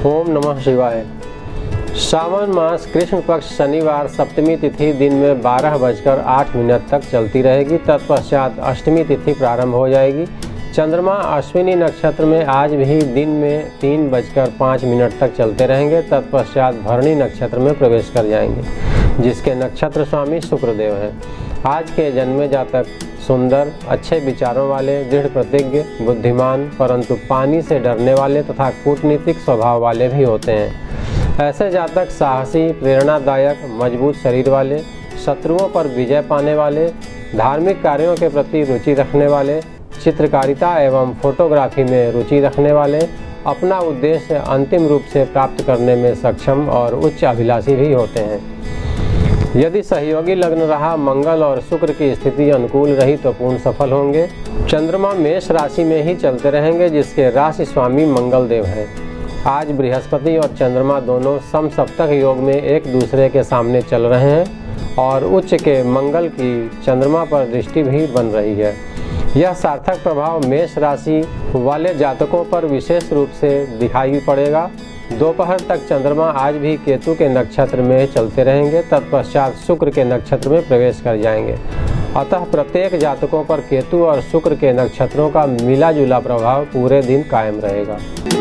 ओम नमः शिवाय। श्रावण मास कृष्ण पक्ष शनिवार सप्तमी तिथि दिन में 12:08 तक चलती रहेगी। तत्पश्चात अष्टमी तिथि प्रारंभ हो जाएगी। चंद्रमा अश्विनी नक्षत्र में आज भी दिन में 3:05 तक चलते रहेंगे। तत्पश्चात भरणी नक्षत्र में प्रवेश कर जाएंगे, जिसके नक्षत्र स्वामी शुक्रदेव हैं। आज के जन्मे जातक सुंदर, अच्छे विचारों वाले, दृढ़ प्रतिज्ञ, बुद्धिमान, परंतु पानी से डरने वाले तथा कूटनीतिक स्वभाव वाले भी होते हैं। ऐसे जातक साहसी, प्रेरणादायक, मजबूत शरीर वाले, शत्रुओं पर विजय पाने वाले, धार्मिक कार्यों के प्रति रुचि रखने वाले, चित्रकारिता एवं फोटोग्राफी में रुचि रखने वाले, अपना उद्देश्य अंतिम रूप से प्राप्त करने में सक्षम और उच्च अभिलाषी भी होते हैं। यदि सहयोगी लग्न रहा, मंगल और शुक्र की स्थिति अनुकूल रही तो पूर्ण सफल होंगे। चंद्रमा मेष राशि में ही चलते रहेंगे, जिसके राशि स्वामी मंगल देव हैं। आज बृहस्पति और चंद्रमा दोनों समसप्तक योग में एक दूसरे के सामने चल रहे हैं और उच्च के मंगल की चंद्रमा पर दृष्टि भी बन रही है। यह सार्थक प्रभाव मेष राशि वाले जातकों पर विशेष रूप से दिखाई पड़ेगा। दोपहर तक चंद्रमा आज भी केतु के नक्षत्र में चलते रहेंगे। तत्पश्चात शुक्र के नक्षत्र में प्रवेश कर जाएंगे। अतः प्रत्येक जातकों पर केतु और शुक्र के नक्षत्रों का मिला जुला प्रभाव पूरे दिन कायम रहेगा।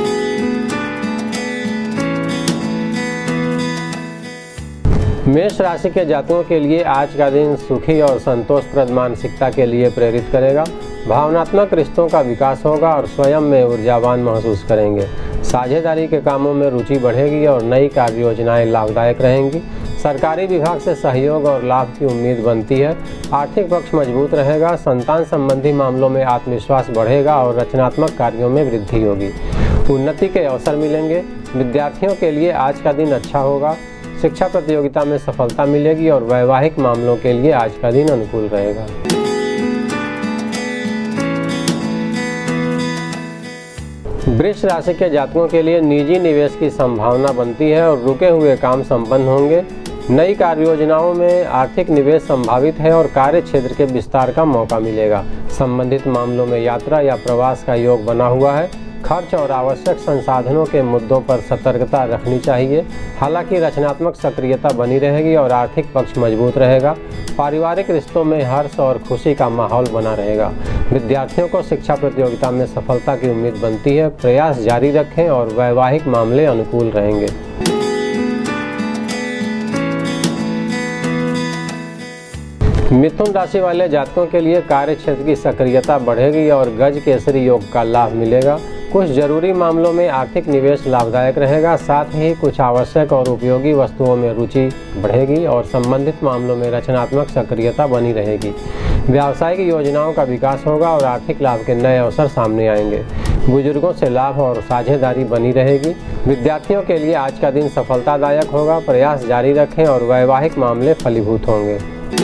मेष राशि के जातकों के लिए आज का दिन सुखी और संतोषप्रद मानसिकता के लिए प्रेरित करेगा। भावनात्मक रिश्तों का विकास होगा और स्वयं में ऊर्जावान महसूस करेंगे। साझेदारी के कामों में रुचि बढ़ेगी और नई कार्य योजनाएं लाभदायक रहेंगी। सरकारी विभाग से सहयोग और लाभ की उम्मीद बनती है। आर्थिक पक्ष मजबूत रहेगा। संतान संबंधी मामलों में आत्मविश्वास बढ़ेगा और रचनात्मक कार्यों में वृद्धि होगी। उन्नति के अवसर मिलेंगे। विद्यार्थियों के लिए आज का दिन अच्छा होगा। शिक्षा प्रतियोगिता में सफलता मिलेगी और वैवाहिक मामलों के लिए आज का दिन अनुकूल रहेगा। वृष राशि के जातकों के लिए निजी निवेश की संभावना बनती है और रुके हुए काम संपन्न होंगे। नई कार्य योजनाओं में आर्थिक निवेश संभावित है और कार्य क्षेत्र के विस्तार का मौका मिलेगा। संबंधित मामलों में यात्रा या प्रवास का योग बना हुआ है। खर्च और आवश्यक संसाधनों के मुद्दों पर सतर्कता रखनी चाहिए। हालांकि रचनात्मक सक्रियता बनी रहेगी और आर्थिक पक्ष मजबूत रहेगा। पारिवारिक रिश्तों में हर्ष और खुशी का माहौल बना रहेगा। विद्यार्थियों को शिक्षा प्रतियोगिता में सफलता की उम्मीद बनती है। प्रयास जारी रखें और वैवाहिक मामले अनुकूल रहेंगे। मिथुन राशि वाले जातकों के लिए कार्य क्षेत्र की सक्रियता बढ़ेगी और गज केसरी योग का लाभ मिलेगा। कुछ जरूरी मामलों में आर्थिक निवेश लाभदायक रहेगा। साथ ही कुछ आवश्यक और उपयोगी वस्तुओं में रुचि बढ़ेगी और संबंधित मामलों में रचनात्मक सक्रियता बनी रहेगी। व्यावसायिक योजनाओं का विकास होगा और आर्थिक लाभ के नए अवसर सामने आएंगे। बुजुर्गों से लाभ और साझेदारी बनी रहेगी। विद्यार्थियों के लिए आज का दिन सफलतादायक होगा। प्रयास जारी रखें और वैवाहिक मामले फलीभूत होंगे।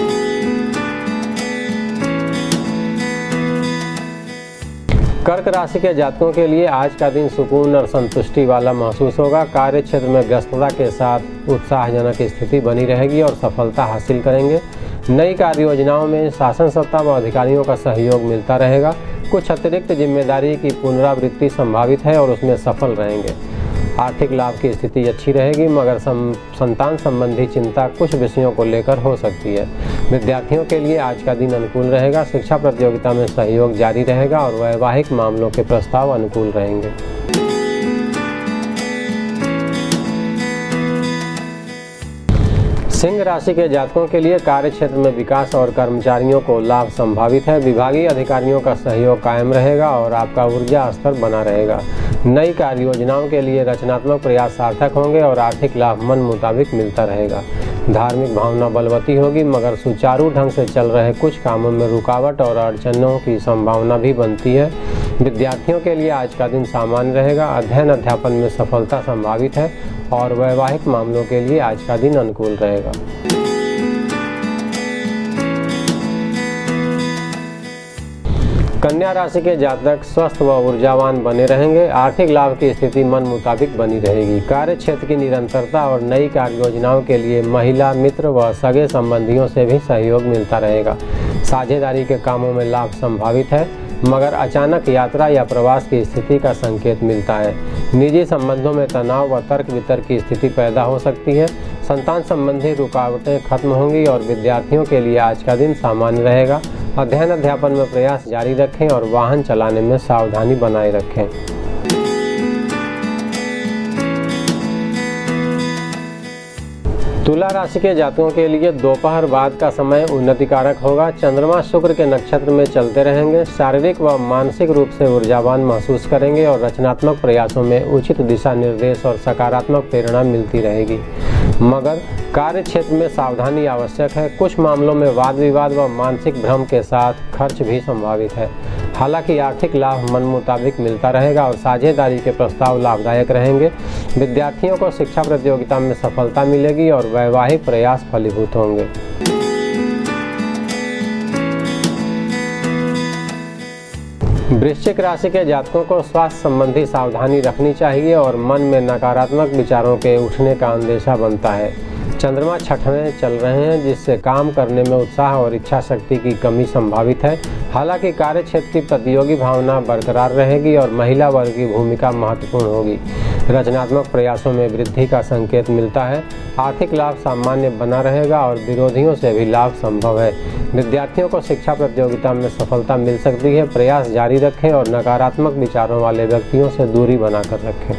कर्क राशि के जातकों के लिए आज का दिन सुकून और संतुष्टि वाला महसूस होगा। कार्य क्षेत्र में व्यस्तता के साथ उत्साहजनक स्थिति बनी रहेगी और सफलता हासिल करेंगे। नई कार्य योजनाओं में शासन सत्ता व अधिकारियों का सहयोग मिलता रहेगा। कुछ अतिरिक्त जिम्मेदारी की पुनरावृत्ति संभावित है और उसमें सफल रहेंगे। आर्थिक लाभ की स्थिति अच्छी रहेगी, मगर संतान संबंधी चिंता कुछ विषयों को लेकर हो सकती है। विद्यार्थियों के लिए आज का दिन अनुकूल रहेगा। शिक्षा प्रतियोगिता में सहयोग जारी रहेगा और वैवाहिक मामलों के प्रस्ताव अनुकूल रहेंगे। सिंह राशि के जातकों के लिए कार्य क्षेत्र में विकास और कर्मचारियों को लाभ संभावित है। विभागीय अधिकारियों का सहयोग कायम रहेगा और आपका ऊर्जा स्तर बना रहेगा। नई कार्य योजनाओं के लिए रचनात्मक प्रयास सार्थक होंगे और आर्थिक लाभ मन मुताबिक मिलता रहेगा। धार्मिक भावना बलवती होगी, मगर सुचारू ढंग से चल रहे कुछ कामों में रुकावट और अड़चनों की संभावना भी बनती है। विद्यार्थियों के लिए आज का दिन सामान्य रहेगा। अध्ययन अध्यापन में सफलता संभावित है और वैवाहिक मामलों के लिए आज का दिन अनुकूल रहेगा। कन्या राशि के जातक स्वस्थ व ऊर्जावान बने रहेंगे। आर्थिक लाभ की स्थिति मन मुताबिक बनी रहेगी। कार्य क्षेत्र की निरंतरता और नई कार्य योजनाओं के लिए महिला मित्र व सगे संबंधियों से भी सहयोग मिलता रहेगा। साझेदारी के कामों में लाभ संभावित है। मगर अचानक यात्रा या प्रवास की स्थिति का संकेत मिलता है। निजी संबंधों में तनाव व तर्क वितर्क की स्थिति पैदा हो सकती है। संतान संबंधी रुकावटें खत्म होंगी और विद्यार्थियों के लिए आज का दिन सामान्य रहेगा। अध्ययन अध्यापन में प्रयास जारी रखें और वाहन चलाने में सावधानी बनाए रखें। तुला राशि के जातकों के लिए दोपहर बाद का समय उन्नतिकारक होगा। चंद्रमा शुक्र के नक्षत्र में चलते रहेंगे। शारीरिक व मानसिक रूप से ऊर्जावान महसूस करेंगे और रचनात्मक प्रयासों में उचित दिशा निर्देश और सकारात्मक प्रेरणा मिलती रहेगी। मगर कार्य क्षेत्र में सावधानी आवश्यक है। कुछ मामलों में वाद विवाद व मानसिक भ्रम के साथ खर्च भी संभावित है। हालांकि आर्थिक लाभ मन मुताबिक मिलता रहेगा और साझेदारी के प्रस्ताव लाभदायक रहेंगे। विद्यार्थियों को शिक्षा प्रतियोगिता में सफलता मिलेगी और वैवाहिक प्रयास फलीभूत होंगे। वृश्चिक राशि के जातकों को स्वास्थ्य संबंधी सावधानी रखनी चाहिए और मन में नकारात्मक विचारों के उठने का अंदेशा बनता है। चंद्रमा छठवें चल रहे हैं, जिससे काम करने में उत्साह और इच्छा शक्ति की कमी संभावित है। हालांकि कार्य क्षेत्र की प्रतियोगी भावना बरकरार रहेगी और महिला वर्ग की भूमिका महत्वपूर्ण होगी। रचनात्मक प्रयासों में वृद्धि का संकेत मिलता है। आर्थिक लाभ सामान्य बना रहेगा और विरोधियों से भी लाभ संभव है। विद्यार्थियों को शिक्षा प्रतियोगिता में सफलता मिल सकती है। प्रयास जारी रखें और नकारात्मक विचारों वाले व्यक्तियों से दूरी बनाकर रखें।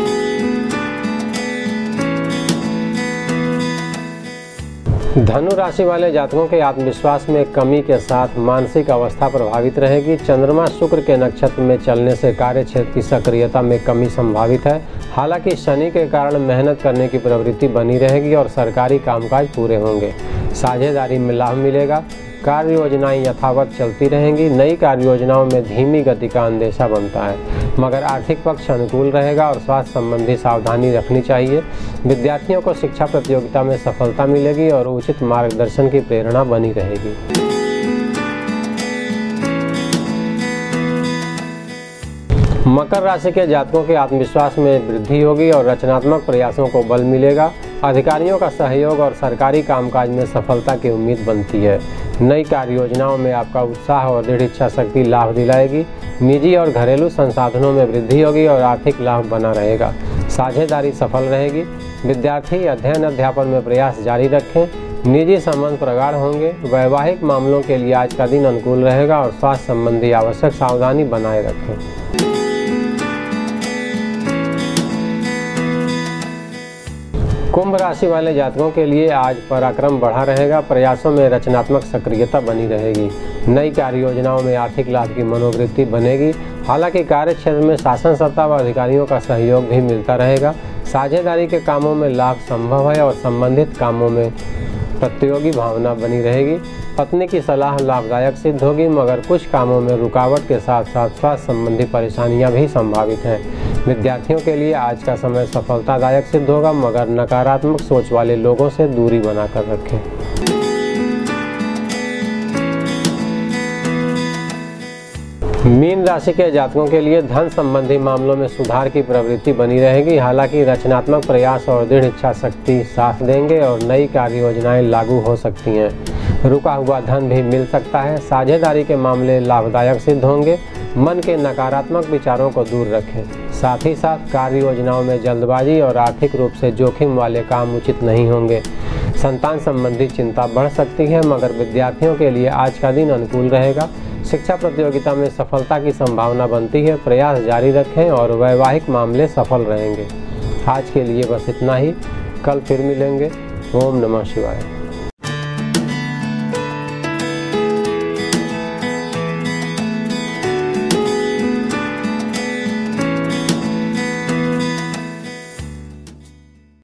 धनु राशि वाले जातकों के आत्मविश्वास में कमी के साथ मानसिक अवस्था प्रभावित रहेगी। चंद्रमा शुक्र के नक्षत्र में चलने से कार्य क्षेत्र की सक्रियता में कमी संभावित है। हालांकि शनि के कारण मेहनत करने की प्रवृत्ति बनी रहेगी और सरकारी कामकाज पूरे होंगे। साझेदारी में लाभ मिलेगा। कार्य योजनाएं यथावत चलती रहेंगी। नई कार्य योजनाओं में धीमी गति का अंदेशा बनता है, मगर आर्थिक पक्ष अनुकूल रहेगा और स्वास्थ्य संबंधी सावधानी रखनी चाहिए। विद्यार्थियों को शिक्षा प्रतियोगिता में सफलता मिलेगी और उचित मार्गदर्शन की प्रेरणा बनी रहेगी। मकर राशि के जातकों के आत्मविश्वास में वृद्धि होगी और रचनात्मक प्रयासों को बल मिलेगा। अधिकारियों का सहयोग और सरकारी कामकाज में सफलता की उम्मीद बनती है। नई कार्य योजनाओं में आपका उत्साह और दृढ़ इच्छा शक्ति लाभ दिलाएगी। निजी और घरेलू संसाधनों में वृद्धि होगी और आर्थिक लाभ बना रहेगा। साझेदारी सफल रहेगी। विद्यार्थी अध्ययन अध्यापन में प्रयास जारी रखें। निजी संबंध प्रगाढ़ होंगे। वैवाहिक मामलों के लिए आज का दिन अनुकूल रहेगा और स्वास्थ्य संबंधी आवश्यक सावधानी बनाए रखें। कुंभ राशि वाले जातकों के लिए आज पराक्रम बढ़ा रहेगा। प्रयासों में रचनात्मक सक्रियता बनी रहेगी। नई कार्य योजनाओं में आर्थिक लाभ की मनोवृत्ति बनेगी। हालांकि कार्य क्षेत्र में शासन सत्ता व अधिकारियों का सहयोग भी मिलता रहेगा। साझेदारी के कामों में लाभ संभव है और संबंधित कामों में प्रतियोगी भावना बनी रहेगी। पत्नी की सलाह लाभदायक सिद्ध होगी, मगर कुछ कामों में रुकावट के साथ साथ स्वास्थ्य संबंधी परेशानियां भी संभावित हैं। विद्यार्थियों के लिए आज का समय सफलतादायक सिद्ध होगा, मगर नकारात्मक सोच वाले लोगों से दूरी बनाकर रखें। मीन राशि के जातकों के लिए धन संबंधी मामलों में सुधार की प्रवृत्ति बनी रहेगी। हालांकि रचनात्मक प्रयास और दृढ़ इच्छा शक्ति साथ देंगे और नई कार्य योजनाएं लागू हो सकती हैं। रुका हुआ धन भी मिल सकता है। साझेदारी के मामले लाभदायक सिद्ध होंगे। मन के नकारात्मक विचारों को दूर रखें। साथ ही साथ कार्य योजनाओं में जल्दबाजी और आर्थिक रूप से जोखिम वाले काम उचित नहीं होंगे। संतान संबंधी चिंता बढ़ सकती है, मगर विद्यार्थियों के लिए आज का दिन अनुकूल रहेगा। शिक्षा प्रतियोगिता में सफलता की संभावना बनती है। प्रयास जारी रखें और वैवाहिक मामले सफल रहेंगे। आज के लिए बस इतना ही। कल फिर मिलेंगे। ओम नमः शिवाय।